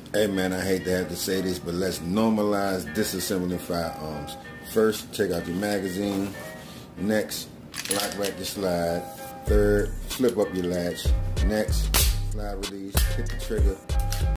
Hey man, I hate to have to say this, but let's normalize disassembling firearms. First, take out your magazine. Next, lock back your slide. Third, flip up your latch. Next, slide release, hit the trigger.